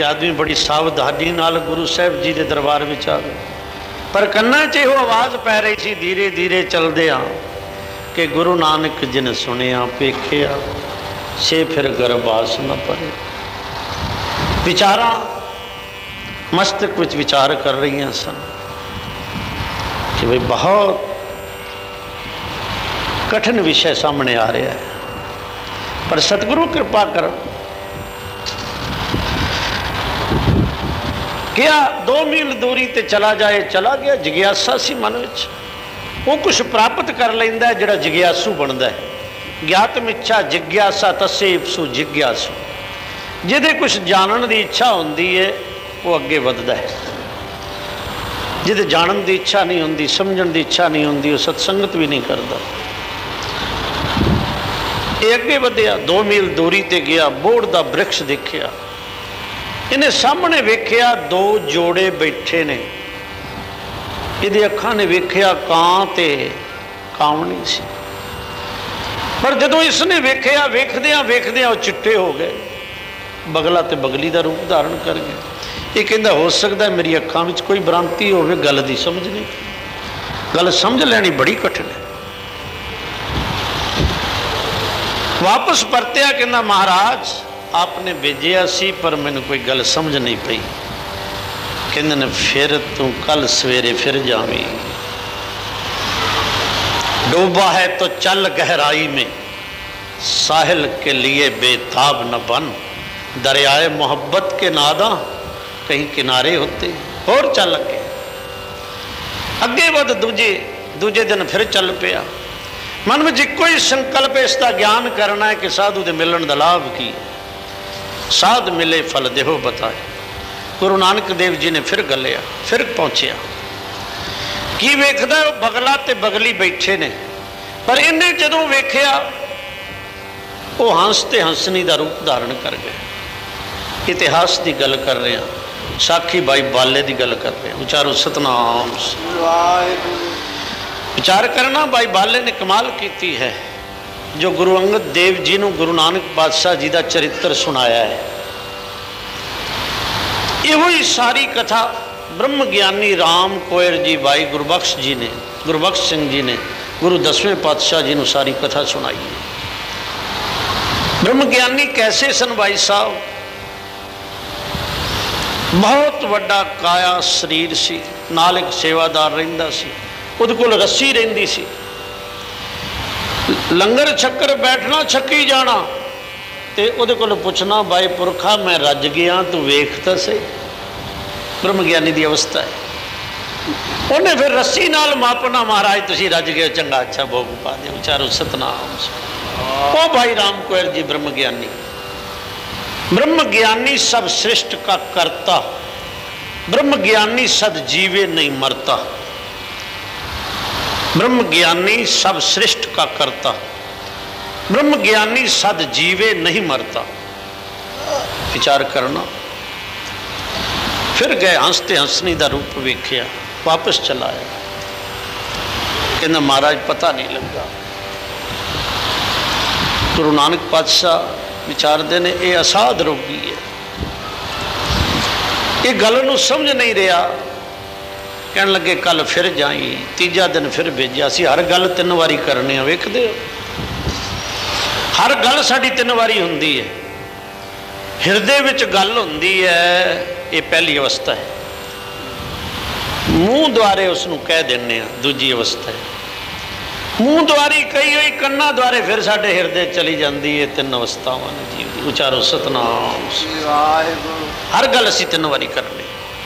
कि आदमी बड़ी सावधानी नाल गुरु साहब जी के दरबार में आ गए, पर कन्ना च यो आवाज़ पै रही थी धीरे धीरे चलदिया कि गुरु नानक जिन सुनिया पेखिया से फिर गर्भास न परे। विचारा मस्तक विच विचार कर रही सन कि भाई बहुत कठिन विषय सामने आ रहा है, पर सतगुरु कृपा कर क्या 2 मील दूरी ते चला जाए, चला गया। जिग्यासा सी मन विच, वो कुछ प्राप्त कर लेंदा है जिहड़ा जिग्यासू बनता है। ज्ञातम इच्छा जिग्यासा तस्य इप्सु जिग्यासु, जिहदे कुछ जानन की इच्छा होंदी है वो अगे वधदा है, जिहदे जानन की इच्छा नहीं होंदी, समझण की इच्छा नहीं होंदी, वो सत्संगत भी नहीं करता। ये अगे वधिया, 2 मील दूरी ते गया, बोड़ दा वृक्ष देखिया। इन्हें सामने वेख्या 2 जोड़े बैठे ने, ये अखां ने वेख्या कां ते कावनी सी, पर जदों इसने वेख्या वेखदियां वेखदियां वो चिट्टे हो गए, बगला ते बगली का रूप धारण कर गए। ये कहता हो सकता है मेरी अखां विच कोई भ्रांति होवे, गल दी समझ नहीं, गल समझ लैनी बड़ी कठिन है। वापस परत्या, कहना महाराज आपने भेजिया सी पर मैंने कोई गल समझ नहीं पई। कहते ने फिर तू कल सवेरे फिर जावी, डूबा है तो चल गहराई में, साहिल के लिए बेताब न बन, दरियाए मोहब्बत के नादा कहीं किनारे होते। और चल अगे वध, दूजे दिन फिर चल पिया। मन में इको ही संकल्प इसका ज्ञान करना है कि साधु के मिलन का लाभ की है। साध मिले फल देहो बताए। गुरु नानक देव जी ने फिर गलिया, फिर पहुंचया। की वेखदा वो बगला ते बगली बैठे ने, पर इन्हें जदों वेख्या वो हंस ते हंसनी का रूप धारण कर गए। इतिहास की गल कर रहे हैं, साखी बाई बाले की गल कर रहे हैं। उचारो सतनाम। विचार करना, बाई बाले ने कमाल की है। जो गुरु अंगद देव जी ने गुरु नानक पातशाह जी का चरित्र सुनाया है, यो ही सारी कथा ब्रह्म ज्ञानी राम कोयर जी भाई गुरबख्श जी ने, गुरबख्श सिंह जी ने गुरु 10वें पातशाह जी ने सारी कथा सुनाई है। ब्रह्म ज्ञानी कैसे सन भाई साहब? बहुत वड्डा काया शरीर सी, नाल एक सेवादार रहिंदा सी, उहदे कोल रस्सी रहिंदी सी। लंगर छक्कर बैठना, छक्की जाना, ते उहदे कोल पुछना भाई पुरखा मैं रज गया तू वेख तो सही। ब्रह्म ज्ञानी की अवस्था है। उन्हें फिर रस्सी नाल मापना, महाराज तुसी रज गए, चंगा अच्छा भोग पा दे। उचारो सतनाम। ओ भाई राम कोयर जी ब्रह्म ज्ञानी। ब्रह्म ज्ञानी सब सृष्ट का करता, ब्रह्म ज्ञानी सद जीवे नहीं मरता। ब्रह्म ज्ञानी सब सृष्ट का करता, ब्रह्म ज्ञानी सद जीवे नहीं मरता। विचार करना। फिर गए, हंसते हंसनी का रूप वेख्या, वापस चला आया। कहना महाराज पता नहीं लगा। गुरु नानक पातशाह विचारते ने ये असाध रोगी है, ये गल नूं समझ नहीं रहा। कहन लगे कल फिर जाई, तीजा दिन फिर भेजा। असीं हर गल 3 वारी करने, वेखदे हो हर गल साडी 3 वारी हुंदी है। हिरदे विच गल हुंदी है, ये पहली अवस्था है। मूँह द्वारे उसनूं कह दिंदे आ, दूजी अवस्था है। मूँह द्वारी कही हुई, कन्ना द्वारे फिर साडे हिरदे चली जाती है। 3 अवस्थावां ने जीव दी। उचारो सतनाम। हर गल असीं 3 वारी करनी।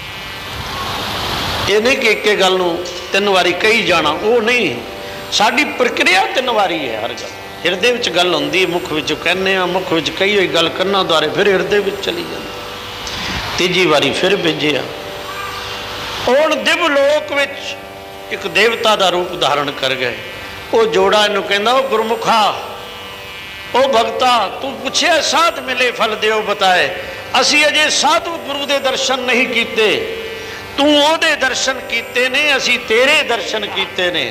ये नहीं कि एक गल नूं 3 वारी कही जाना, वो नहीं। साडी प्रक्रिया 3 वारी है। हर गल हिरदे विच गल हुंदी, मुख विच कहने आ, मुख विच कही हुई गल कन्ना द्वारे फिर हिरदे विच चली जाती। तीजी वारी फिर भेजिया। हुण दिवलोक विच एक देवता का रूप धारण कर गए। वो जोड़ा इनू कहंदा, ओ गुरमुखा, ओ भगता, तू पुछया साध मिले फल देओ बताए। असी अजे साधु गुरु दे दर्शन नहीं कीते, तू ओदे दर्शन कीते ने, असी तेरे दर्शन कीते ने।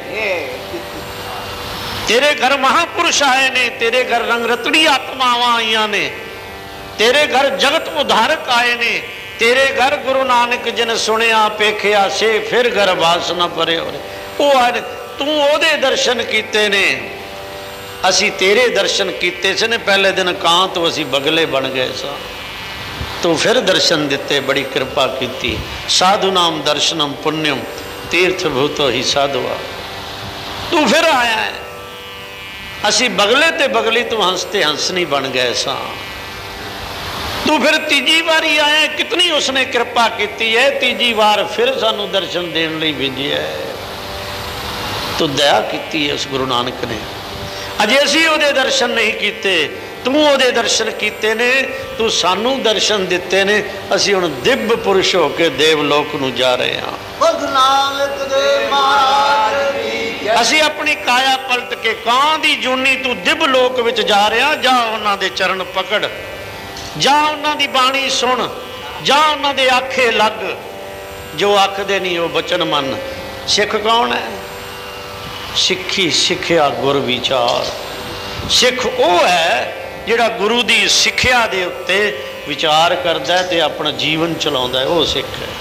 तेरे घर महापुरुष आए ने, तेरे घर रंग रतड़ी आत्मावां आईयां ने, तेरे घर जगत उद्धारक आए ने। तेरे घर गुरु नानक जिन सुनिया पेखिया से फिर घर बास न परे हो रहे। तू ओदे दर्शन कीते ने, असी तेरे दर्शन कीते से ने। पहले दिन कां तो असी बगले बन गए सा, तू फिर दर्शन दिते, बड़ी कृपा की। साधु नाम दर्शनम पुण्यम तीर्थ भूतो ही साधुआ। तू फिर आया है, असी बगले ते बगली तू हंसते हंसनी बन गए सा। तू फिर तीजी बारी आया, कितनी उसने कृपा की है। तीजी बार फिर सानू दर्शन देने लिए भेजिया है। तू दया की है उस गुरु नानक ने। अजे असी ओदे दर्शन नहीं किए, तू ओदे दर्शन किए ने, तू सानू दर्शन दिते ने। असी हुण दिव्य पुरुष होके देवलोक नूं जा रहे हैं। असी अपनी काया पलट के कां दी जूनी तू दिव्य लोक विच जा रहे हैं। जा उन्हां दे चरण पकड़, जा उन्हां दी बाणी सुन, जा उन्हां दे आखे लग। जो आखदे नहीं वो बचन मन। सिख कौन है? सिक्खी सिक्ख्या गुर विचार। सिख वो है जिहड़ा गुरु की सिक्ख्या दे उत्ते विचार करता है ते अपना जीवन चलाउंदा है, वो सिख है।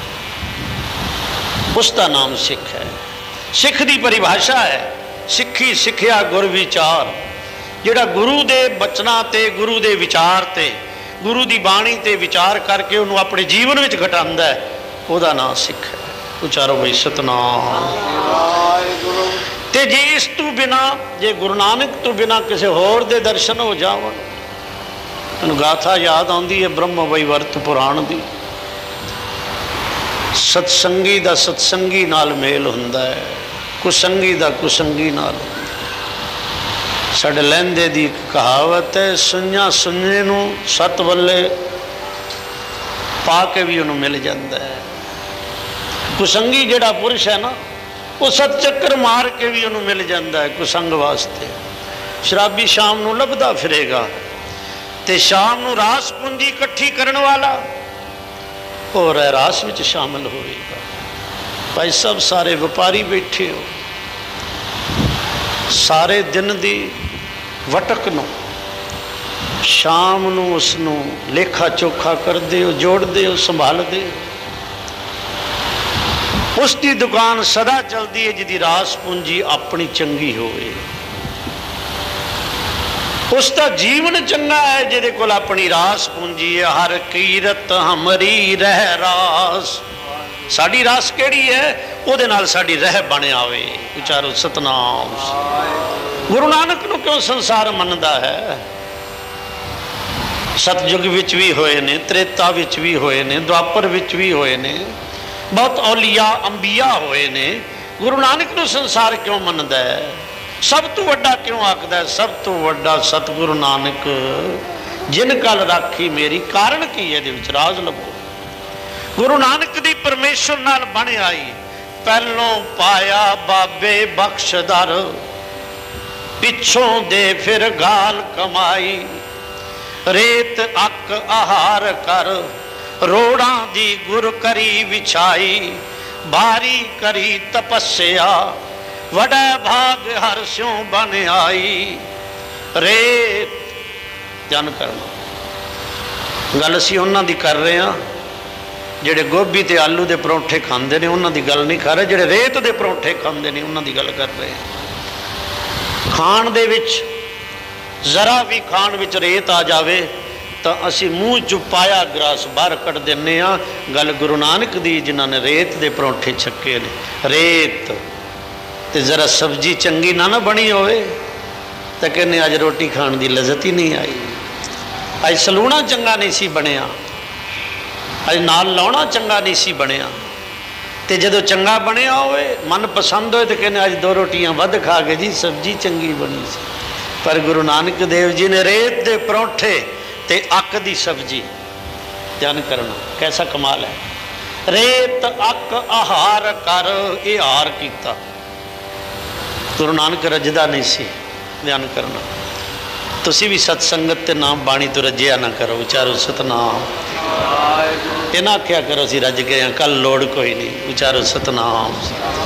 उसका नाम सिख है। सिख की परिभाषा है सिक्खी सिक्ख्या गुर विचार। जिहड़ा गुरु के बचना ते गुरु के विचार ते गुरु की बाणी ते विचार करके उन्होंने अपने जीवन में घटांदा है, वह नाम सिख है। उचारो भाई सतनाम। ते जे इस तू बिना, जे गुरु नानक तू बिना किसी होर दे दर्शन हो जावन। मैनूं गाथा याद आती है ब्रह्म वैवर्त पुराण की। सत्संगी दा सत्संगी नाल मेल हुंदा है, कुसंगी दा कुसंगी नाल। साडे लहंदे दी कहावत है, सुन्या सुन्ने नूं सत बल्ले पा के भी उन्होंने मिल जाता है। कुसंगी जिहड़ा पुरुष है ना, वो सत चक्कर मार के भी उन्होंने मिल जाता है कुसंग वास्ते। शराबी शाम नूं लभदा फिरेगा ते शाम नूं रास पूंजी इकट्ठी करने वाला और रास विच शामिल होएगा। भाई सब सारे व्यापारी बैठे हो, सारे दिन दी वटक नूं शाम नूं उसनूं लेखा चोखा करदे हो, जोड़दे हो, संभालदे हो। उसकी दुकान सदा चलती है जिहदी रास पूंजी अपनी चंगी होवे। उसका जीवन चंगा है जिहदे कोल अपनी रास पूंजी है। हर कीरत हमरी रह रास। साड़ी रास केड़ी है? उहदे नाल साड़ी रह बन आवे। उचारो सतनाम। गुरु नानक नूं क्यों संसार मनदा है? सतयुग विच भी होए ने, त्रेता विच भी होए ने, द्वापर विच भी होए ने, बहुत औलिया अंबिया होए ने। गुरु नानक नूं संसार क्यों मनदा है? सब तो वड्डा क्यों आखदा है? सब तो वड्डा सतगुरु नानक जिन कल राखी मेरी। कारण की है? इहदे विच राज लभो। गुरु नानक दी परमेश्वर नाल बन आई। पहलों पाया बाबे बख्शदर, पिछों दे फिर गाल कमाई। रेत अक आहार कर, रोड़ा दी गुर करी विछाई। भारी करी तपस्या, वड़ा भाग हर स्यों बन आई। रेत ध्यान करना। गल असीं उन्हां दी कर रहे हैं जिहड़े गोभी ते आलू दे परौंठे खांदे ने, उन्हां दी गल नहीं कर रहे। जिहड़े रेत दे परौंठे खांदे ने उन्हां दी गल कर रहे हैं। खाण दे विच जरा भी खाण विच रेत आ जावे तो असी मूँह चो पाया ग्रास बाहर कट देने। गल गुरु नानक दी जिन्होंने रेत दे परौंठे छके ने। रेत ते जरा सब्जी चंगी ना बनी होवे तो कहने अज रोटी खाण दी लज़त ही नहीं आई। अज सलूना चंगा नहीं सी बनिया, अज नाल लाउणा चंगा नहीं सी बनिया। ते जदों चंगा बनिया होवे, मन पसंद होए तो कहने अज दो रोटियां वध खा के जी सब्जी चंगी बनी सी। पर गुरु नानक देव जी ने रेत दे परौंठे ते अक दी सब्जी। ध्यान करना कैसा कमाल है। रेत अक आहार कर, ये हार किया। गुरु नानक रजदा नहीं सी। ध्यान करना। तुसी भी सत्संगत ते नाम बाणी तो रजिया ना करो। उचारो सतनाम। ये ना आख्या करो सी रज गए कल लोड़ कोई नहीं। उचारो सतनाम।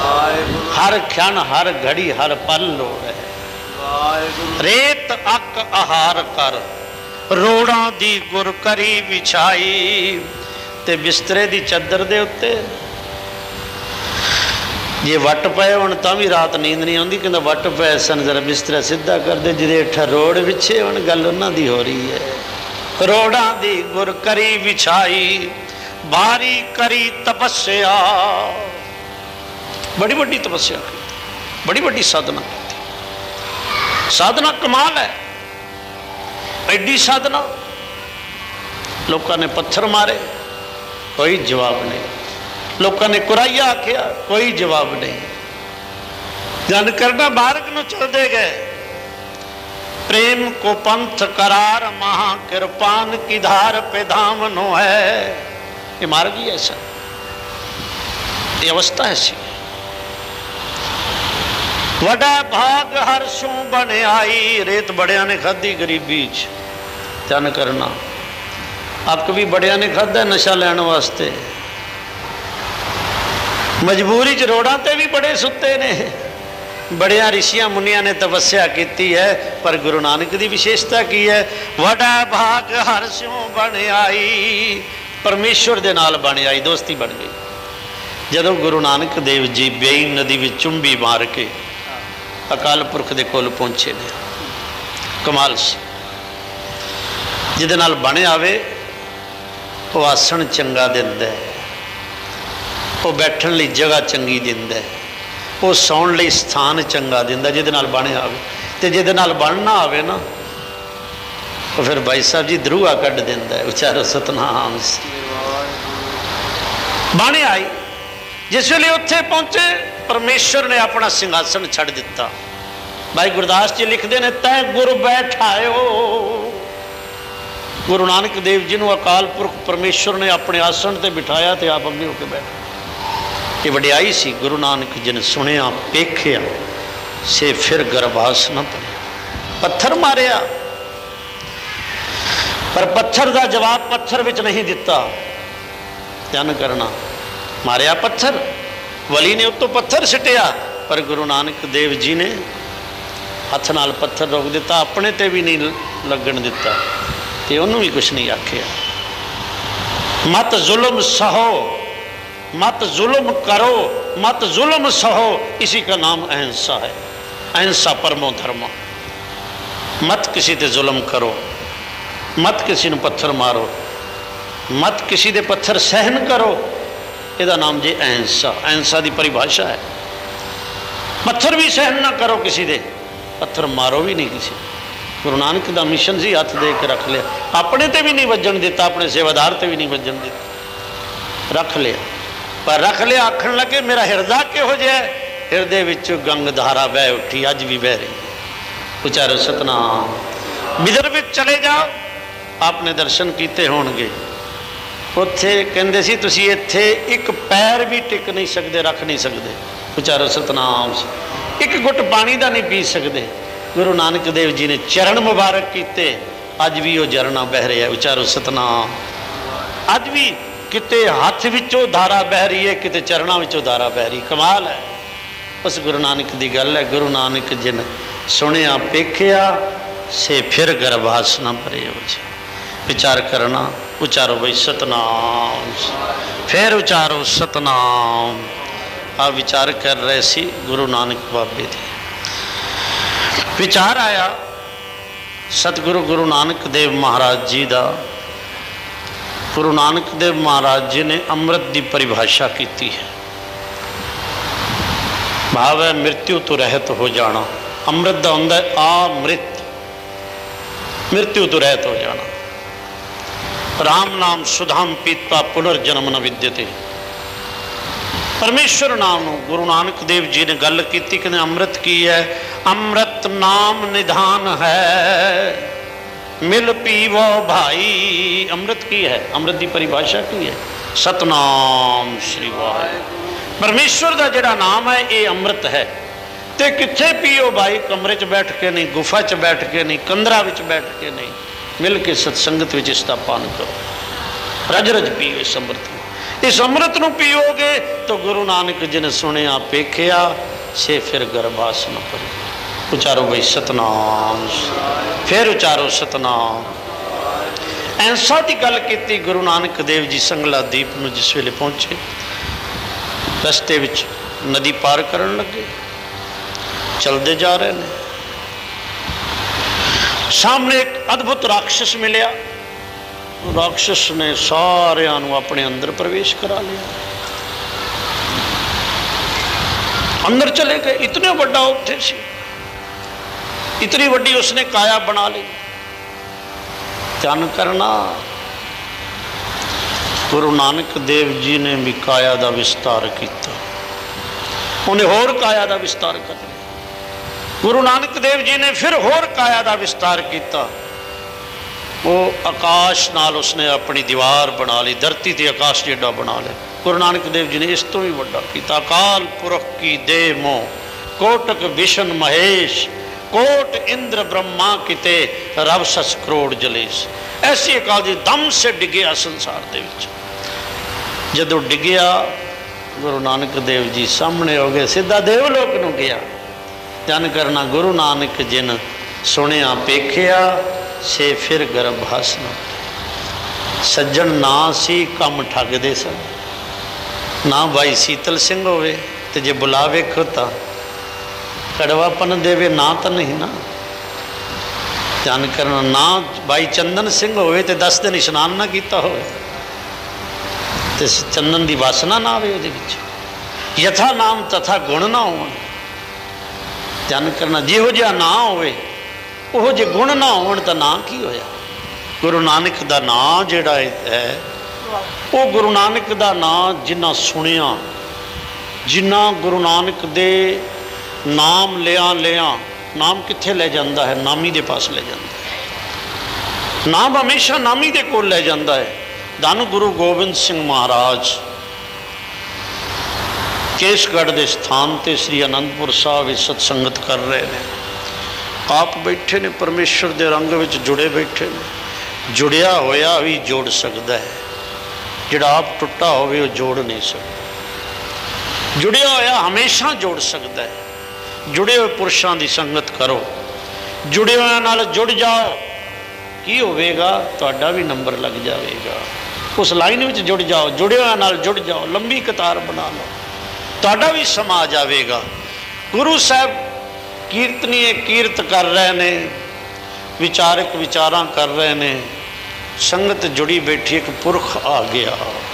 हर क्षण हर घड़ी हर पल लोड़ है। रेत अक आहार कर, रोड़ा दी गुर करी विछाई। उत्ते बिस्तरे दी चादर दे उत्ते जे वट पे हुण तां भी रात नींद नहीं आती, कहता वट पे सन जरा बिस्तरा सीधा कर दे, जिदे हेठा रोड़ विछे हुण गल उन्हां दी हो रही है। रोड़ा दी गुर करी विछाई भारी करी तपस्या, बड़ी बड़ी तपस्या की, बड़ी बड़ी साधना की। साधना कमाल है, एडी साधना। लोगों ने पत्थर मारे, कोई जवाब नहीं। लोगों ने कुराइया आख्या, कोई जवाब नहीं। जन करना बारक न चलते गए। प्रेम को पंथ करार महा कृपान की धार पे धामनो है। ये मार्ग ही ऐसा, ये अवस्था ऐसी। वड़ा भाग हर्षों बने आई, रेत बड़िया ने खाधी गरीबी च। ध्यान करना, अक भी बड़िया ने खाधा नशा लैन वास्ते। मजबूरी च रोड़ा ते भी बड़े सुते ने। बड़िया ऋषियां मुनिया ने तपस्या की है, पर गुरु नानक की विशेषता की है। वड़ा भाग हर्षों बने आई, परमेश्वर दे नाल बन आई, दोस्ती बन गई। जदों गुरु नानक देव जी बेई नदी में चुंबी मार के अकाल पुरख दे कोल पहुंचे ने, कमाल से। जिदे नाल बन आवे वो आसन चंगा दिंदा है, वो बैठण लई जगह चंगी दिंदा है, वो सौण लई स्थान चंगा दिंदा। जिदे नाल बन आवे ते जिदे नाल बन ना आवे ना, तो फिर भाई साहब जी दरूआ कढ़ दिंदा है। उचारो सतनाम। बन आई जिस वे उत्थे पहुंचे, परमेश्वर ने अपना सिंहासन छड़ दिता। भाई गुरदास जी लिखते हैं, तै गुर बैठायो। गुरु नानक देव जी को अकाल पुरख परमेश्वर ने अपने आसन से बिठाया, तो आप अगे होकर बैठे। ये वडियाई सी। गुरु नानक जी ने सुनिया पेखिया से फिर गर्भास न पड़िया। पत्थर मारिया, पर पत्थर का जवाब पत्थर विच नहीं दिता। ध्यान करना, मारिया पत्थर, वली ने उत्तों पत्थर सिटिया, पर गुरु नानक देव जी ने हथ नाल पत्थर रोक दिता, अपने ते भी नहीं लगन दिता, ते उन्होंने भी कुछ नहीं आख्या। मत जुल्म सहो, मत जुल्म करो, मत जुल्म सहो, इसी का नाम अहिंसा है। अहिंसा परमो धर्म। मत किसी ते जुल्म करो, मत किसी ने पत्थर मारो, मत किसी दे पत्थर सहन करो, ਇਹਦਾ नाम जी अहिंसा। अहिंसा की परिभाषा है। पत्थर भी सहन ना करो किसी दे, पत्थर मारो भी नहीं किसी। गुरु नानक का मिशन से हथ दे के रख लिया, अपने ते भी नहीं वजन दिता, अपने सेवादार ते भी नहीं वजन दिता, रख लिया। पर रख लिया आखन लगे मेरा हिरदा किहो जिहा है, हिरदे विच गंग धारा बह उठी, अज भी बह रही। उचारो सतनाम। बिदर विच चले जाओ, आपने दर्शन किए होणगे। उत्थे कहंदे सी तुसी इत्थे एक पैर भी टिक नहीं सकते, रख नहीं सकते। उचारो सतनाम। एक घुट पानी का नहीं पी सकते। गुरु नानक देव जी ने चरण मुबारक किते, अज भी वो झरना बह रहा है। उचारो सतनाम। अज भी किते हाथ विचों धारा बह रही है, किते चरणा विचों धारा बह रही। कमाल है। उस गुरु नानक की गल है। गुरु नानक जी ने सुनिया पेखिया से फिर गर्भास न भरे हो जी। विचार करना। उचारो भाई सतनाम, फिर उचारो सतनाम। आप विचार कर रहे सी गुरु नानक बाबे थे। विचार आया सतगुरु गुरु नानक देव महाराज जी का। गुरु नानक देव महाराज जी ने अमृत की परिभाषा की है। भाव है मृत्यु तो रहत हो जाना। अमृत का होंदा है अमृत, मृत्यु तो रहत हो जाना। राम नाम सुधाम पीता पुनर्जन्म न विद्यते। परमेश्वर नाम गुरु नानक देव जी ने गल की कि अमृत की है। अमृत नाम निधान है, मिल पीवो भाई। अमृत की है, अमृत की परिभाषा की है सतनाम श्री वाहिगुरू। परमेश्वर का जिहड़ा नाम है ये अमृत है। तो कित्थे पियो भाई? कमरे च बैठ के नहीं, गुफा च बैठ के नहीं, कंदरा विच बैठ के नहीं, मिल के सत्संगत विच इसका पान करो। रज रज पियो इस अमृत को। इस अमृत को पियोगे तो गुरु नानक जी ने सुनिया पेखिया से फिर गर्भास न पड़े। उचारो भाई सतनाम, फिर उचारो सतनाम। ऐंसा की गल की। गुरु नानक देव जी संगला दीप में जिस वेले पहुंचे, रस्ते विच नदी पार करन लगे, चलते जा रहे हैं। सामने एक अद्भुत राक्षस मिलिया। राक्षस ने सारियां अपने अंदर प्रवेश करा लिया, अंदर चले गए। इतने बड़ा उत्थे सी, इतनी बड़ी उसने काया बना ली। ध्यान करना, गुरु नानक देव जी ने भी काया का विस्तार किया, उन्हें होर काया का विस्तार कर लिया। गुरु नानक देव जी ने फिर होर काया का विस्तार किया। वो आकाश नाल उसने अपनी दीवार बना ली, धरती ते आकाश जेडा बना लिया। गुरु नानक देव जी ने इस तो भी बड़ा किया। अकाल पुरख की दे मोह, कोटक विष्णु महेश, कोट इंद्र ब्रह्मा किते, रब सच करोड़ जलेस। ऐसी अकाल जी दम से डिगया संसार दे विच। जदों डिगया, गुरु नानक देव जी सामने हो गए, सीधा देवलोक नूं गया। ध्यान करना, गुरु नानक जिन सुनिया पेखिया, से फिर गर्भ हसना। सज्जन ना सी कम ठगदे सन, ना भाई शीतल सिंह होवे ते जे बुला वेखो तां कड़वापन देवे ना तो नहीं ना। ध्यान करना, ना भाई चंदन सिंह होवे ते 10 दिन इशनान ना किया हो, चंदन की वासना ना आवे उहदे विच। यथा नाम तथा गुण ना हो। ध्यान करना, जिहो जिहा ना होवे उहो जे गुण ना होण तां ना की होया। गुरु नानक दा नाम जिहड़ा है, वो गुरु नानक दा नाम जिन्ना सुनिया, जिन्ना गुरु नानक दे नाम लिया लिया, नाम कित्थे ले जाता है? नामी दे पास ले जाता है। नाम हमेशा नामी दे कोल ले जाता है। धन गुरु गोबिंद सिंह महाराज केसगढ़ के स्थान ते श्री आनंदपुर साहब सत्संगत कर रहे हैं। आप बैठे ने परमेश्वर के रंग में जुड़े बैठे ने। जुड़िया होया भी जोड़ सकता है, जिहड़ा आप टुटा होवे वो जोड़ नहीं सकता। जुड़िया होया हमेशा जोड़ सकता है। जुड़े हुए पुरुषों की संगत करो, जुड़े हुए नाल जुड़ जाओ, की होवेगा? तुहाडा भी नंबर लग जाएगा। उस लाइन में जुड़ जाओ, जुड़े हुए नाल जुड़ जाओ, लंबी कतार बना लो, तुहाडा भी समा जाएगा। गुरु साहब कीर्तनीय कीर्त कर रहे ने, विचारक विचारां कर रहे ने, संगत जुड़ी बैठी, एक पुरख आ गया।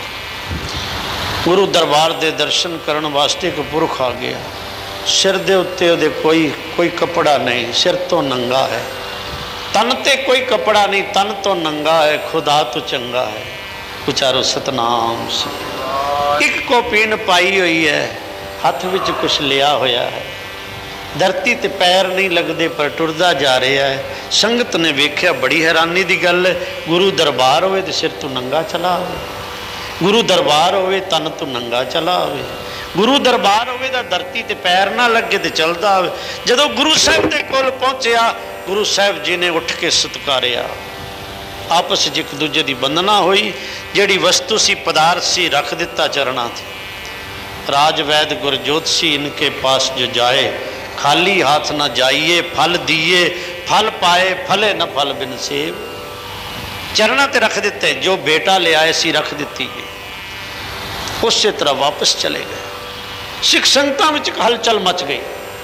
गुरु दरबार के दर्शन करने वास्ते एक पुरख आ गया। सिर दे उत्ते उहदे कोई कपड़ा नहीं, सिर तो नंगा है। तन ते कोई कपड़ा नहीं, तन तो नंगा है, खुदा तो चंगा है। उचारो सतनाम सी। एक कोपीन पाई हुई है, हाथ विच कुछ लिया होया है। धरती ते पैर नहीं लगते पर टुरदा जा रहा है। संगत ने वेख्या, बड़ी हैरानी की गल है। गुरु दरबार होवे ते सिर तो नंगा चला आवे, गुरु दरबार होवे तन तो नंगा चला आवे, गुरु दरबार होवे दा धरती ते पैर ना लगे तो चलता आवे। जदों गुरु साहब के कोल पहुंचया, गुरु साहब जी ने उठ के सत्कारिया। आपस एक दूजे की बंदना हुई। जिहड़ी वस्तु सी, पदार्थ सी, रख दिता चरणा थी। राजवैद गुरजोत सी, इनके पास जो जाए खाली हाथ न जाइए, फल दिए फल पाए, फले न फल बिन सेव। चरणा ते रख दिते, जो बेटा ले आए सी रख दी है। उस तरह वापस चले गए। सिख संगतां विच हलचल मच गई।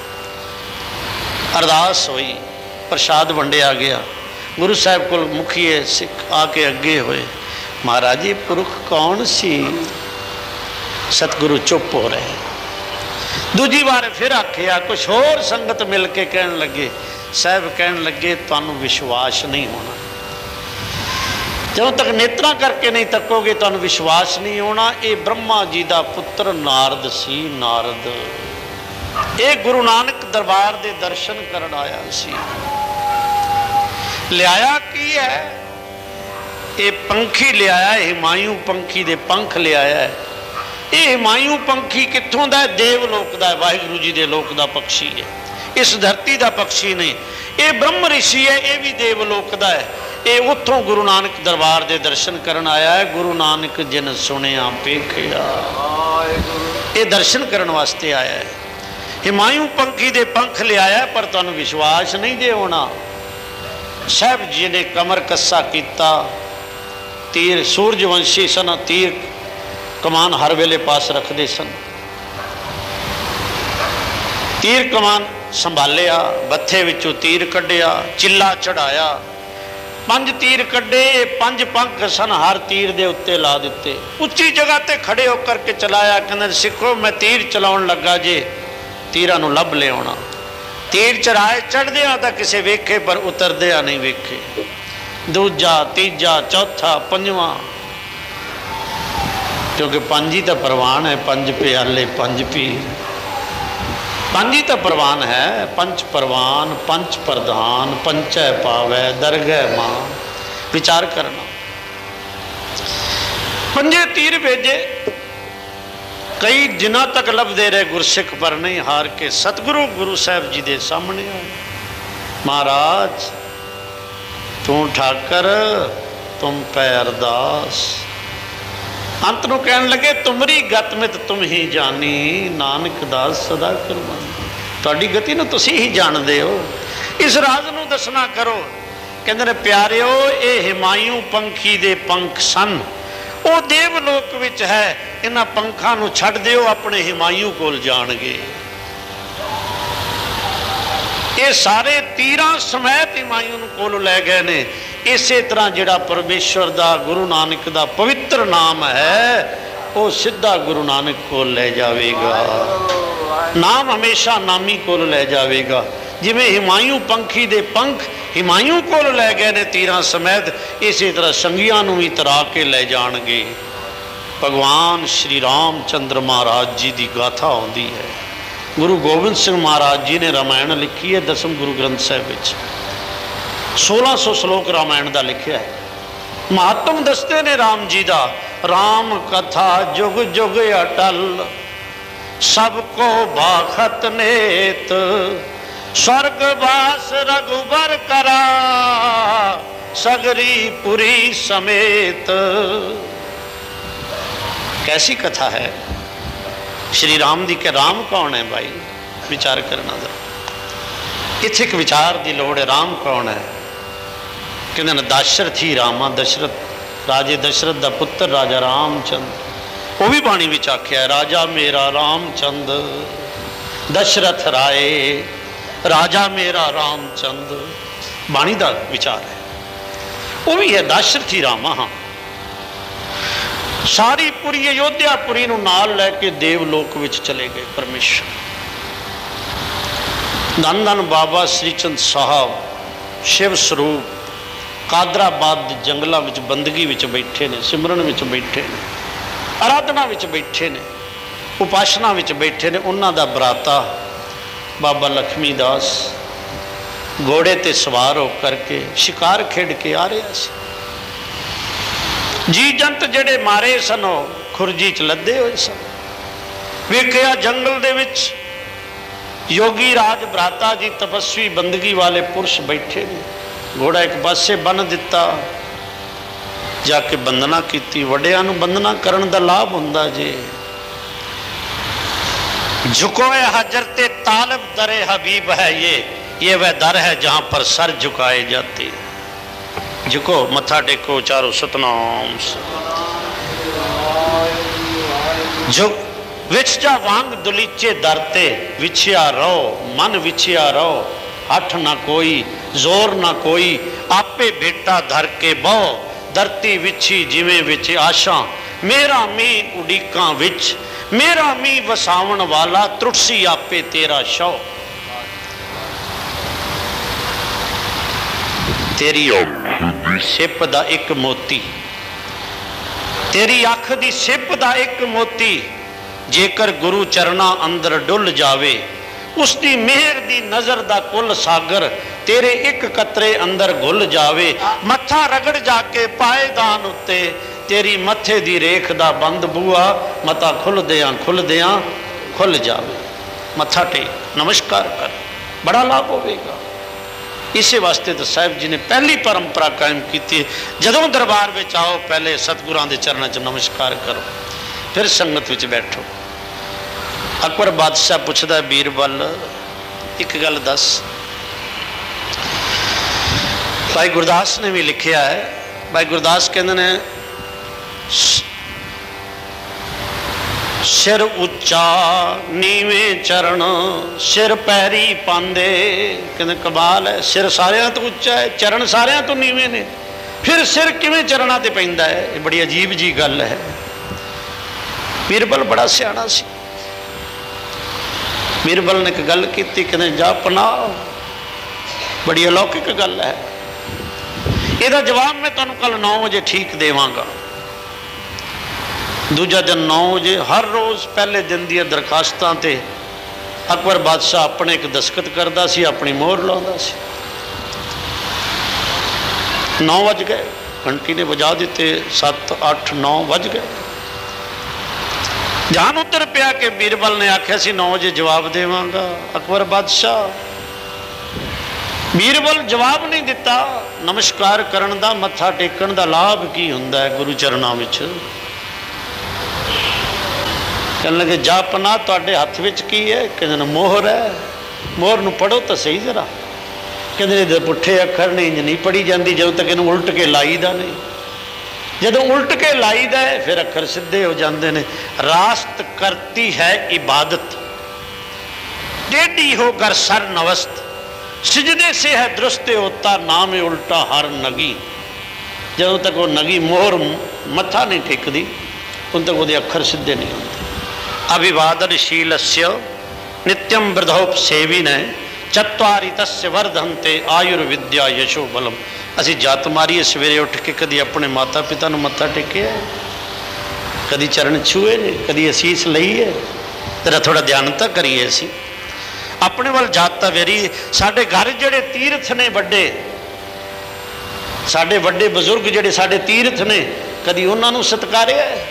अरदास हुई, प्रसाद वंडिया गया। गुरु साहब को मुखिए सिख आके अगे होए, महाराज ये पुरख कौन सी? सतगुरु चुप हो रहे। दूजी बार फिर आखिया, कुछ होर संगत मिल के कहन लगे। साहब कहन लगे, तुहानू विश्वास नहीं होना। जदों तक नेत्रा करके नहीं तकोगे तुहानू विश्वास नहीं होना। ये ब्रह्मा जी का पुत्र नारद सी। नारद ये गुरु नानक दरबार के दर्शन करन आया सी। लियाया की है? ये पंखी लियाया, हिमायू पंखी दे पंख लियाया है। ये हिमायू पंखी कित्थों दा? देवलोक दा, वाहिगुरु जी दे लोक दा पक्षी है। इस धरती का पक्षी नहीं। ये ब्रह्म ऋषि है, ये भी देवलोक दा है। ये उत्थों गुरु नानक दरबार के दर्शन करन आया है। गुरु नानक जिन सुनिया पेखिया, ये दर्शन करने वास्ते आया है। हिमायू पंखी दे पंख ले आया, पर तुहानू विश्वास नहीं जे होना। साहब जी ने कमर कस्सा किया, तीर सूरजवंशी सन, तीर कमान हर वेले पास रखते सन। तीर कमान संभालिया, बत्थे विचों तीर कढ़िया, चिल्ला चढ़ाया, 5 तीर कढ़े, 5 पंख सन, हर तीर दे उत्ते ला दिते, उच्ची जगह ते खड़े होकर के चलाया। कहते सिखो मैं तीर चलाउण लगा जे, तीरां नूं लभ लियाउणा। तीर चढ़ाए, चढ़दिया तो किसे वेखे पर उतरदिया नहीं वेखे। दूजा, तीजा, चौथा, पंजवा, क्योंकि 5 ही तो प्रवान है, 5 प्याले 5 पीर, 5 ही तो प्रवान है। पंच प्रवान, पंच प्रधान, पंचै पावै दरगह मान। विचार करना, 5 तीर भेजे, कई दिनों तक लभदे रहे गुरसिख, पर नहीं हार के सतगुरु गुरु साहब जी के सामने आए। महाराज तू ठाकर, तुम पै अरदास। अंत नूं कहन लगे तुमरी गतमित तुम ही जानी, नानक दास सदा कुर्बानी। तुहाडी गति नूं तुसीं ही जाणदे हो, इस राज नूं दसना करो। कहंदे ने प्यारिओ, ये हिमायू पंखी दे पंख सन, वो देवलोक विच है, इन्हां पंखां नूं छड्ड दिओ, अपने हिमायू कोल जाणगे। ये सारे तीरां समैत हिमायू नूं कोल लै गए ने। इसे तरह जिहड़ा परमेश्वर दा, गुरु नानक दा पवित्र नाम है, वो सीधा गुरु नानक कोल लै जावेगा। नाम हमेशा नामी कोल लै जावेगा। जिवें हिमायू पंखी दे पंख हिमायू कोल लै गए ने तीरां समेत, इसी तरह संगियां नूं भी तरा के लै जाणगे। भगवान श्री राम चंद्र महाराज जी की गाथा आउंदी है। गुरु गोबिंद सिंह महाराज जी ने रामायण लिखी है, 10वें गुरु ग्रंथ साहिब विच 1600 श्लोक रामायण का लिखा है। महात्म दसते ने राम जी का, राम कथा जुग जुग अटल, सबको बाखत नेत, स्वर्गवास रघुबर करा, सगरी पुरी समेत। कैसी कथा है श्री राम दी के। राम कौन है भाई, विचार करना जरा। इत्थे एक विचार की लोड़ है। राम कौन है? कहते हैं दशरथ ही रामा, दशरथ राजे दशरथ का पुत्र राजा रामचंद्र। वो भी बाणी विच आख्या है, राजा मेरा रामचंद, दशरथ राय राजा मेरा रामचंद। बाणी का विचार है, वो भी है दशरथ ही रामा। हाँ, सारी पूरी अयोध्यापुरी नूं नाल लैके देवलोक विच चले गए परमेश्वर। धन धन बाबा श्रीचंद साहब शिव स्वरूप कादराबाद जंगलों में बंदगी में बैठे ने, सिमरन में बैठे ने, आराधना में बैठे ने, उपासना में बैठे ने। उन्हां दा बराता बाबा लक्ष्मी दास घोड़े ते सवार होकर के शिकार खेड के आ रहा सी। जी जंत जेड़े मारे सन खुरजी च लदे हुए सन। वेखिया जंगल दे विच योगी राज भ्राता जी तपस्वी बंदगी वाले पुरुष बैठे ने। घोड़ा एक पासे बन दिता, जाके बंदना की। वड्डियां नूं बंदना करन दा लाभ हुंदा जे। झुकोए हजरते तालब दरे हबीब है, ये वह दर है जहां पर सर झुकाए जाते। झुको, मत्था टेको, चारों सतनाम। झुक विछजा वांग दुलीचे दरते, विछया रहो मन विछया रहो, हठ ना कोई जोर ना कोई, आपे बेटा धर के बहो, धरती विछी जिवें विच आशा, मेरा मी उड़ीकां विच, मेरा मी वसावण वाला, त्रुटसी आपे तेरा शौ। तेरी सिप दा एक मोती, तेरी अख दी सिप दा एक मोती, जेकर गुरु चरना अंदर डुल जावे, उसकी मेहर दी नजर दा कुल सागर, तेरे एक कतरे अंदर घुल जावे। मत्था रगड़ जाके पाए दान उत्ते, तेरी मत्थे दी रेख दा बंद बुआ, मता खुल दियां खुल जावे। मत्था टेक, नमस्कार कर, बड़ा लाभ होगा। इसे वास्ते तो साहिब जी ने पहली परंपरा कायम की थी, जदों दरबार में आओ पहले सतगुरां दे चरणों च नमस्कार करो, फिर संगत विच बैठो। अकबर बादशाह पूछदा बीरबल एक गल दस। भाई गुरदास ने भी लिखा है। भाई गुरदास कहते हैं सिर उच्चा नीवे चरण सिर पैरी पांदे। कहते कमाल है, सिर सारिਆਂ तो उच्चा है, चरण सारिਆਂ तो नीवे ने, फिर सिर किवें चरणा ते पैंदा है। ये बड़ी अजीब जी गल है। बीरबल बड़ा सियाणा सी। बीरबल ने एक गल की, कहते जा पना, बड़ी अलौकिक गल है। ਇਹਦਾ जवाब मैं तुहानूं कल 9 बजे ठीक देवांगा। दूजा दिन 9 बजे हर रोज़ पहले दिन दी दरखास्तां ते अकबर बादशाह अपने एक दस्खत करता सी, अपनी मोहर लाउंदा सी। 9 बज गए, घंटी ने बजा दिते, 7 8 9 बज गए। जान उतर पिया कि बीरबल ने आख्या सी 9 बजे जवाब देवांगा। अकबर बादशाह बीरबल जवाब नहीं दिता। नमस्कार करन दा, मत्था टेकन दा लाभ की हुंदा है गुरु चरणां विच। कहने लगे जापना तुहाडे हथ विच की है? कहते मोहर है। मोहर नूं पढ़ो तो सही जरा। कहते पुठे अखर ने इंज नहीं पढ़ी जाती, जदों तक इनू उल्ट के लाईदा नहीं। जदों उल्ट के लाईदा है फिर अखर सीधे हो जाते हैं। रास्त करती है इबादत, टेढ़ी होकर सर नवस्त, सिजदे से है दुरुस्त होता, नाम उल्टा हर नगी। जदों तक वो नगी मोहर मत्था नहीं टेकती उन तक वो अखर सीधे नहीं होते। अभिवादनशीलस्य नित्यम वृद्धोपसेवी ने चत्वारि तस्य वर्धन्ते आयुर्विद्या यशो बलम। असी जात मारीए सवेरे उठ के कदी अपने माता पिता नूं मत्था टेके, कदी चरण छूए ने, कदी असीस लई है। तेरा थोड़ा ध्यान तो करिए। असी अपने वाल जात वेरी। साडे घर जिहड़े तीर्थ ने वड्डे, साडे वड्डे बजुर्ग जिहड़े साडे तीर्थ ने, कदी उन्हां नूं सत्कारिया है?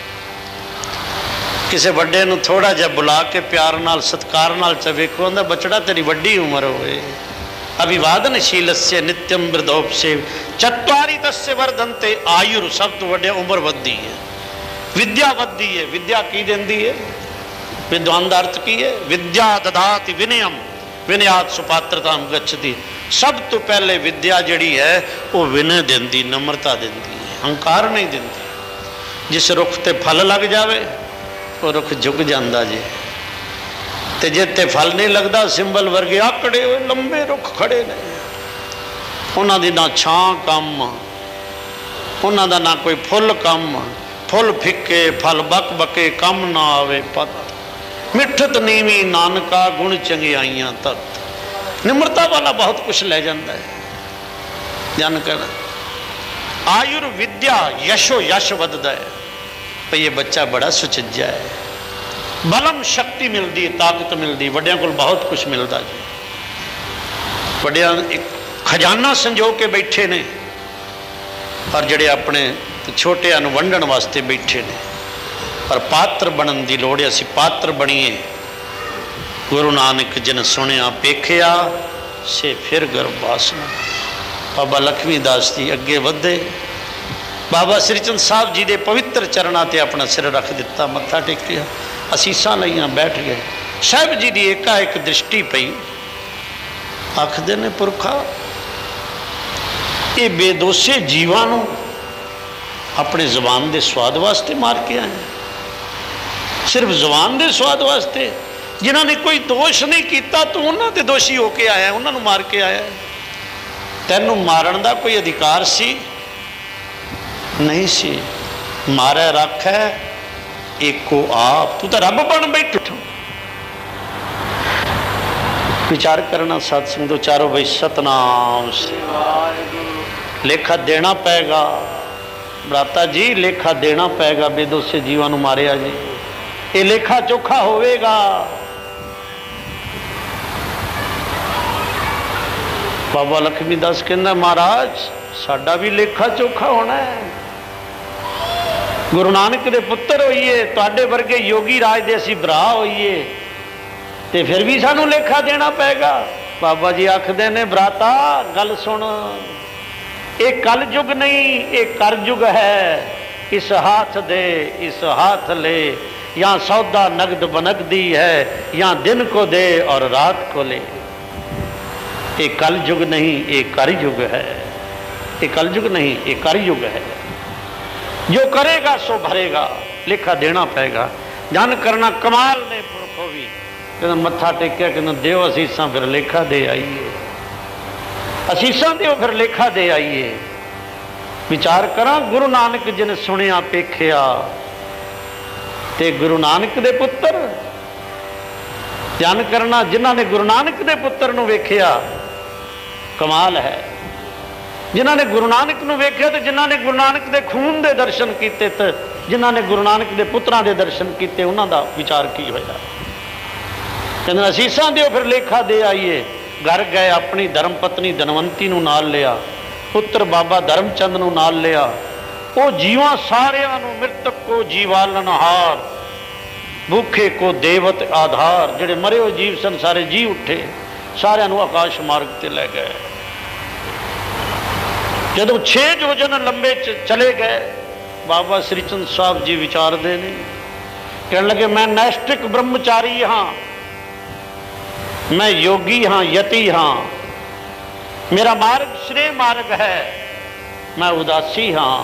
किसी वड्डे नूं थोड़ा जिहा बुला के प्यार नाल सत्कार नाल च वेखो, आंदा बचड़ा तेरी वड्डी उम्र होए। अभिवादनशीलस्य नित्यम वृद्धोपसेव चत्वारि तस्य वर्धन्ते आयुर। सब तो वड्डे उम्र वधदी है, विद्या वधदी है। विद्या की देंदी है? विद्वान का अर्थ की है? विद्या ददाति विनयम विनयात सुपात्रताम गच्छति। सब तो पहले विद्या जिहड़ी है वो विनय देंदी, नम्रता देंदी है, अहंकार नहीं देंदी। जिस रुख ते फल लग जाए वो रुख झुक जाता जी, ते जिते फल नहीं लगता सिंबल वर्गे आकड़े हुए लंबे रुख खड़े ने। उन्हों की ना छां कम, उन्हों का ना कोई फुल कम। फुल फिके फल बक बके कम ना आवे पत। मिठत नीवी नानका गुण चंगियाइयां तत। निम्रता वाला बहुत कुछ ले जाता है। ध्यान करना। आयुर्विद्या यशो यश वधदा है। भाई ये बच्चा बड़ा सुचज्जा है। बलम शक्ति मिलती, ताकत मिलती। वड्डियां कोल बहुत कुछ मिलता जी। वड्डियां एक खजाना संजो के बैठे ने, और जड़े अपने छोटियां नूं वंडण वास्ते बैठे ने। पर पात्र बनन की लोड़ है। असी पात्र बनीए। गुरु नानक जिन सुनिया पेखिया से फिर गर्भ वासना। बाबा लक्ष्मीदास जी अगे वधे। बाबा श्रीचंद साहब जी के पवित्र चरणों ते अपना सिर रख दिता, मत्था टेकिया, असीसां लईआं, बैठ गए। साहब जी की एकाएक दृष्टि पई। आखदे ने पुरखा ये बेदोषे जीवां नूं अपने जबान के स्वाद वास्ते मार के आए। सिर्फ जबान के स्वाद वास्ते। जिन्होंने कोई दोष नहीं किया तो उन्होंने दोषी होके आया, उन्होंने मार के आया। तेनू मारन का कोई अधिकार सी नहीं सी। मारे रख है एको आप। तू तो रब बन बैठ। विचार करना सत्संग तो चारों भाई सतनाम से लेखा देना पेगा। भ्राता जी लेखा देना पेगा। बेदोषे जीवां नूं मारिया जी, ये लेखा चोखा होवेगा। बाबा लक्ष्मीदास कहना महाराज साडा भी लेखा चोखा होना है। गुरु नानक दे पुत्र होइए, तुहाडे वर्गे योगी राज दे असीं भरा होइए, ते फिर भी सानू लेखा देना पेगा। बाबा जी आखदे ने भ्राता गल सुन, ये कल युग नहीं ये कर युग है। इस हाथ दे इस हाथ ले, या सौदा नगद बनकदी है, या दिन को दे और रात को ले। ये कल युग नहीं ये कर युग है। ये कल युग नहीं ये कर युग है। जो करेगा सो भरेगा, लेखा देना पेगा। जन करना कमाल ने पुरखो भी कहना मत्था टेकिया, कहना देव असीसा फिर लेखा दे आईए, असीसा दो फिर लेखा दे आईए। विचार करा गुरु नानक जिन सुनिया पेखिया, ते गुरु नानक दे पुत्र जन करना जिन्हों ने गुरु नानक दे पुत्र नूं वेखिया, कमाल है। जिन्होंने गुरु नानक नूं वेखिया ते जिन्हों ने गुरु नानक दे खून दे दर्शन किए, तो जिन्हों ने गुरु नानक दे पुत्रां दे दर्शन किए उन्हां दा विचार की होया। कहंदे असीसां दिओ फिर लेखा दे आईए। घर गए, अपनी धर्म पत्नी धनवंती नूं नाल लिया, पुत्र बाबा धर्मचंद नूं नाल लिया। वो जीवां सारियां नूं मृतक को जीवालनहार, भूखे को देवत आधार, जिहड़े मरे हो जीव सन सारे जी उठे, सारियां नूं आकाश मार्ग ते लै गए। जदों 6 योजन लंबे चले गए, बाबा श्रीचंद साहब जी विचारते ने, कहने लगे मैं नैष्ठिक ब्रह्मचारी हाँ, मैं योगी हाँ, यति हाँ, मेरा मार्ग श्रेय मार्ग है, मैं उदासी हाँ।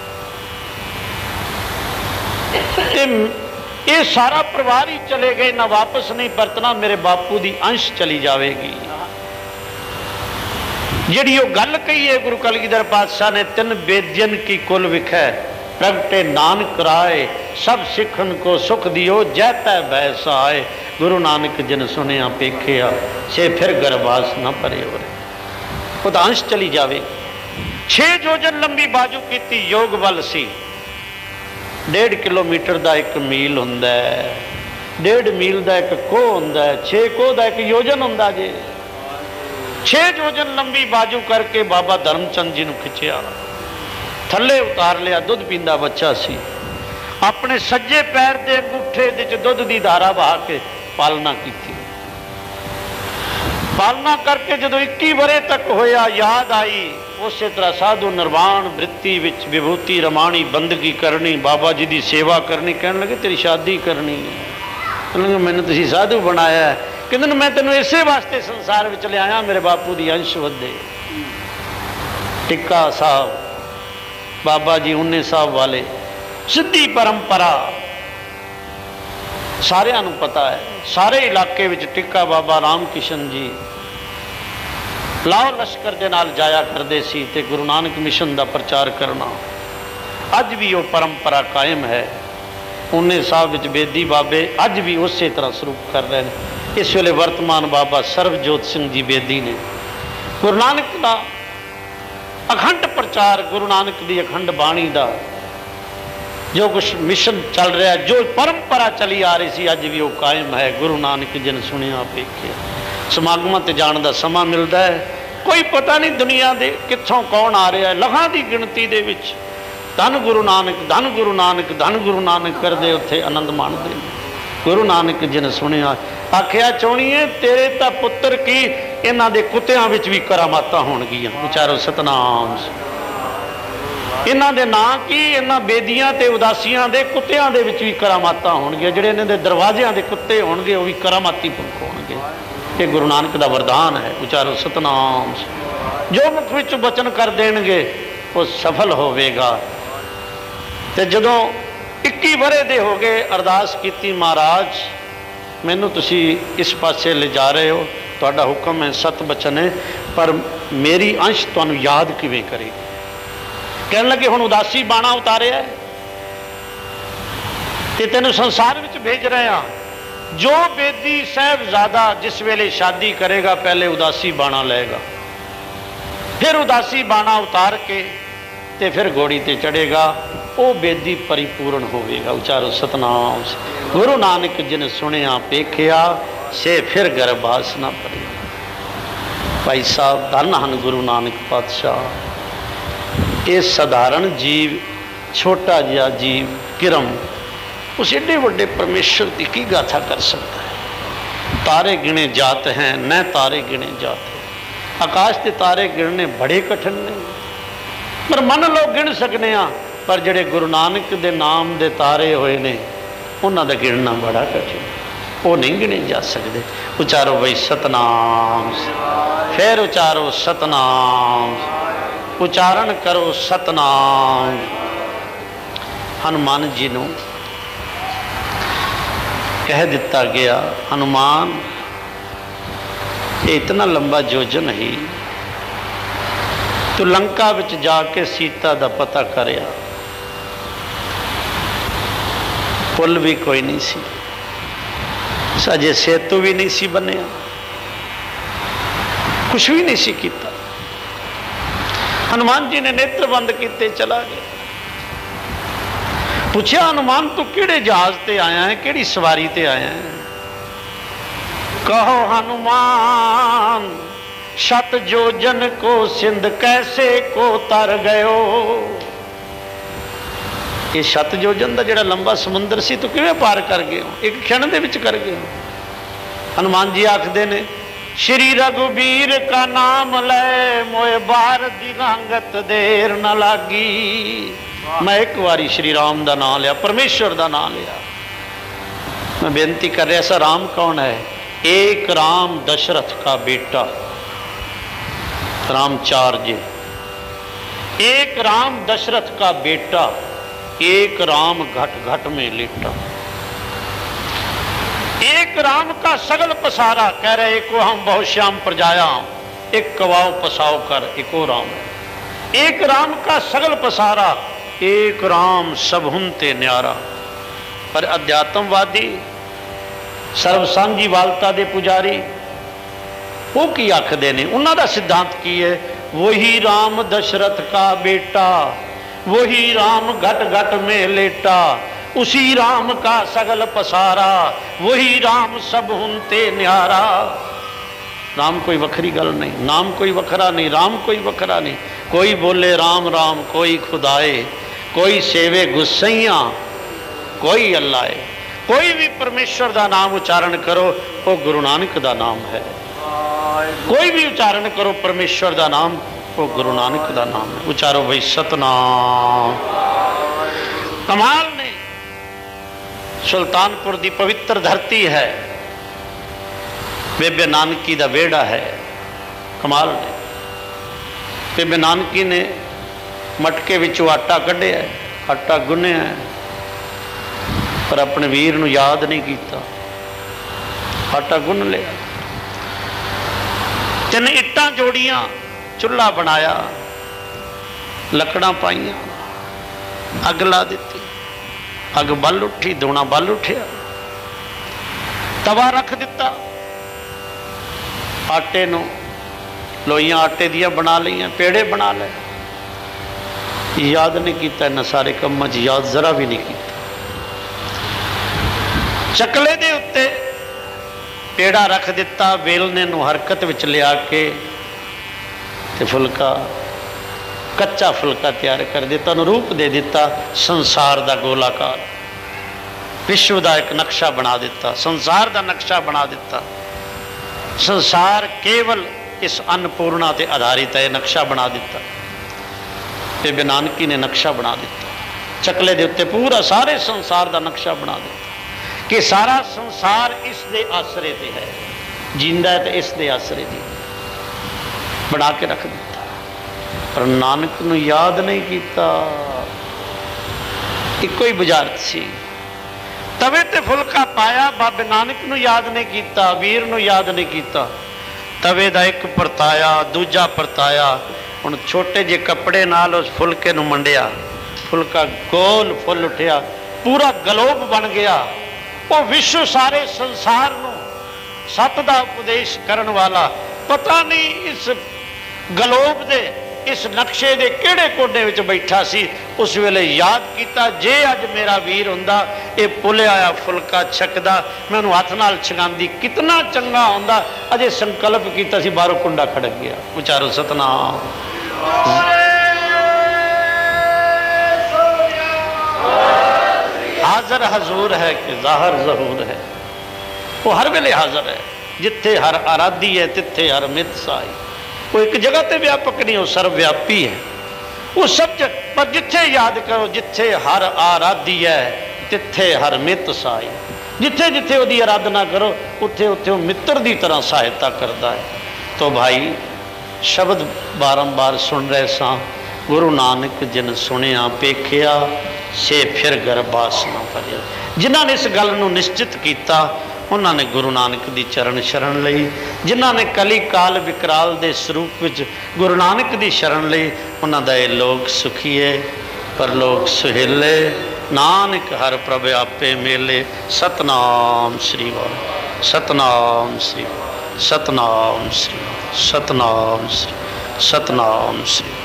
ये सारा परिवार ही चले गए, ना वापस नहीं परतना, मेरे बापू की अंश चली जाएगी। जिहड़ी वो गल कही है गुरु कलगीधर पातशाह ने, 3 बेदियन की कुल विखै प्रगटे नानक राय, सब सिखन को सुख दियो जैतै बैसा आए। गुरु नानक जिन सुनिया पेखिया, से फिर गर्भास न परे हो रहे, वो तो अंश चली जावे। 6 योजन लंबी बाजू की योग बल सी। 1.5 किलोमीटर का एक मील हुंदा है, 1.5 मील का एक कोह हुंदा है, 6 कोह का एक योजन हुंदा जे। 6 योजन लंबी बाजू करके बाबा धर्मचंद जी ने खिंचिया, थले उतार लिया। दुध पींदा बच्चा सी, अपने सज्जे पैर के अंगूठे विच दुध की धारा बहा के पालना की। पालना करके जो 21 वरे तक होया, याद आई उस तरह साधु निर्वाण वृत्ति विच विभूति रमाणी, बंदगी करनी, बाबा जी की सेवा करनी। कहने लगे तेरी शादी करनी है, मैंने तुसी साधु बनाया है। कहते मैं तेन इसे वास्ते संसार में ले आया, मेरे बापू की अंश वधे। टिक्का साहब बाबा जी उन्ने साहब वाले, सीधी परंपरा सारिਆਂ ਨੂੰ पता है। सारे इलाके में टिक्का बाबा राम किशन जी लाओ लश्कर के नाल जाया करते सी ते गुरु नानक मिशन का प्रचार करना। अज भी वो परंपरा कायम है। उन्ने साहब विच बेदी बाबे अज भी उस तरह स्वरूप कर रहे हैं। इस वेले वर्तमान बाबा सर्वजोत सिंह जी बेदी ने गुरु नानक का अखंड प्रचार, गुरु नानक की अखंड बाणी का जो कुछ मिशन चल रहा है, जो परंपरा चली आ रही सी, अज भी वो कायम है। गुरु नानक जिन सुनिया पेखिया। समागमां ते जाण दा समा मिलता है, कोई पता नहीं दुनिया दे कित्थों कौन आ रहा है। लखां की गिणती दे विच धन गुरु नानक, धन गुरु नानक, धन गुरु नानक करदे उत्थे आनंद माणदे। गुरु नानक जिन सुनिया आखिया चोणीए तेरे तां पुत्र की इन्हां दे कुत्तियां विच भी करामातां होणगीਆਂ। विचारो सतनाम। इन्हां दे नां की इन्हां बेदियां ते उदासियां दे कुत्तियां दे विच भी करामातां होणगीਆਂ। जिहड़े इन्हां दे दरवाजियां दे कुत्ते होणगे वो भी करामाती पुरख होणगे। ये गुरु नानक दा वरदान है। विचारो सतनाम। जो मुख विच वचन कर देणगे वो सफल होवेगा। ते जदों 21 वरे दे हो गए, अरदास की महाराज मैनू तुसी इस पासे ले जा रहे हो, तुहाडा हुक्म है, सत बचन है, पर मेरी अंश तुहानू याद किवें करे। कहने लगे हुण उदासी बाणा उतारिया ते तैनू संसार विच भेज रहे हैं। जो बेदी साहिबजादा जिस वेले शादी करेगा पहले उदासी बाणा लेगा, फिर उदासी बाणा उतार के ते फिर घोड़ी ते चढ़ेगा, वो बेदी परिपूर्ण होवेगा। उचारो सतनाम। गुरु नानक जिन सुनिया पेखिया, से फिर गर्भास ना पड़े। भाई साहब धन हन गुरु नानक पातशाह। ये साधारण जीव, छोटा जिहा जीव किरम, उस एडे वड्डे परमेश्वर की की गाथा कर सकता है। तारे गिने जात हैं, न तारे गिने जाते। आकाश के तारे गिनने बड़े कठिन ने, पर मन लो गिन सकने आ, पर जेडे गुरु नानक दे नाम दे तारे हुए ने उन्हां दा गिनना बड़ा कठिन, वो नहीं गिने जा सकते। उचारो भाई सतनाम, फिर उचारो सतनाम, उच्चारण करो सतनाम। हनुमान जी नूं कह दिता गया, हनुमान ये इतना लंबा योजन ही, तू लंका विच जाके सीता दा पता करिया। पुल भी कोई नहीं सी, अजे सेतु भी नहीं सी बनिया, कुछ भी नहीं सी कीता। हनुमान जी ने नेत्र बंद किते चला गया। पूछा, हनुमान तू किहड़े जहाज ते आया है, किहड़ी सवारी ते आया है? कहो हनुमान शत योजन को सिंध कैसे को तर गयो। ये शत योजन का जिहड़ा लंबा समुंदर सी तू किवें पार कर गए हो, एक क्षण दे विच कर गए हो। हनुमान जी आखदे ने, श्री रघुबीर का नाम ले मोए बार दी लांगत देर न लागी। मैं एक बारी श्री राम का नाम लिया, परमेश्वर का नाम लिया। मैं बेनती कर रहा, ऐसा राम कौन है? एक राम दशरथ का बेटा, राम चार जी। एक राम दशरथ का बेटा, एक राम घट घट में लेटा। एक राम का सगल पसारा, कह रहे एको हम बहुत श्याम प्रजाया, एक कवाओ पसाओ कर एको राम। एक राम का सगल पसारा, एक राम सबहुन ते न्यारा। पर अध्यात्मवादी सर्व सांझी वालता दे पुजारी वो की आखदे ने, उन्हां दा सिद्धांत की है? वही राम दशरथ का बेटा, वही राम घट घट में लेटा, उसी राम का सगल पसारा, वही राम सबहुन ते न्यारा। राम कोई वखरी गल नहीं, नाम कोई वखरा नहीं, राम कोई वखरा नहीं। कोई बोले राम राम कोई खुदाए, कोई सेवे गुस्सैया कोई अल्लाह। कोई भी परमेश्वर का नाम उच्चारण करो वो गुरु नानक का नाम है। कोई भी उच्चारण करो परमेश्वर का नाम, वो गुरु नानक का नाम है। उच्चारो भाई सतनाम। कमाल ने सुल्तानपुर की पवित्र धरती है, बेबे नानकी का वेड़ा है। कमाल ने बेबे नानकी ने मटके विचों आटा कढ़िया, आटा गुन्निया, पर अपने वीर नूं याद नहीं किया। आटा गुन लिया, 3 इट्टां जोड़ियां, चुल्हा बनाया, लकड़ां पाइयां, अग ला दी। अग बल उठी, दूना बल उठिया, तवा रख दिता। आटे नूं लोइयां आटे दियां बना लियां, पेड़े बना ले। याद नहीं किया, इन्हां सारे कामां च याद जरा भी नहीं किया। चकले दे उत्ते पेड़ा रख दिता, वेलने नूं हरकत विच लिया के ते फुलका, कच्चा फुलका तैयार कर दिता, रूप दे दिता संसार दा गोलाकार, विश्व दा एक नक्शा बना दिता, संसार दा नक्शा बना दिता। संसार केवल इस अन्नपूर्णा ते आधारित है, नक्शा बना दिता। बेबे नानकी ने नक्शा बना दिता, चकले दे उत्ते पूरा सारे संसार दा नक्शा बना दिता कि सारा संसार इस दे आसरे ते है, जिंदा है तो इस दे आसरे जी बना के रख दिता। पर नानक नूं याद नहीं किया। इको ही बुझारत सी, तवे ते फुलका पाया, बाबे नानक नूं याद नहीं किया, वीर नूं याद नहीं किया। तवे दा एक परताया, दूजा परताया, हुण छोटे जे कपड़े नाल उस फुलके नूं मंडिया, फुलका गोल फुल उठिया, पूरा गलोब बन गया। वो विश्व सारे संसार नूं सत दा उपदेश करन वाला, पता नहीं इस गलोब दे इस नक्शे दे किहड़े कोडे विच बैठा सी। उस वेले याद किया, जे अज मेरा वीर हुंदा ये पुलिया आया फुलका छकदा, मैं उहनूं हथ नाल छगांदी, कितना चंगा हुंदा। अजे संकल्प किया सी, बाहरों कुंडा खड़क गया। उचारो सतनाम। हाजर हजूर है कि जाहर जहूर है, वो हर वेले हाजर है। जिथे हर आराधी है तिथे हर मित साई। वो एक जगह ते व्यापक नहीं, वो सर्वव्यापी है। वो सब जगह, पर जिथे याद करो, जिथे हर आराधी है तिथे हर मित साई। जिथे जिथे उसकी आराधना करो, उत्थे उत्थे वो मित्र की तरह सहायता करता है। तो भाई शब्द बारंबार सुन रहे सा, गुरु नानक जिन सुनिया पेखिया, से फिर गर्भास ना भरिया। जिन्होंने इस गल नूं निश्चित किया उन्होंने गुरु नानक की चरण शरण लई। जिन्होंने कली काल विकराल के स्वरूप विच गुरु नानक की शरण लई उन्हों का लोक सुखी है परलोक सुहेले। नानक हर प्रभ आपे मेले। सतनाम श्री वाहिगुरू सतनाम श्री सतनाम श्री सतनाम श्री सतनाम श्री।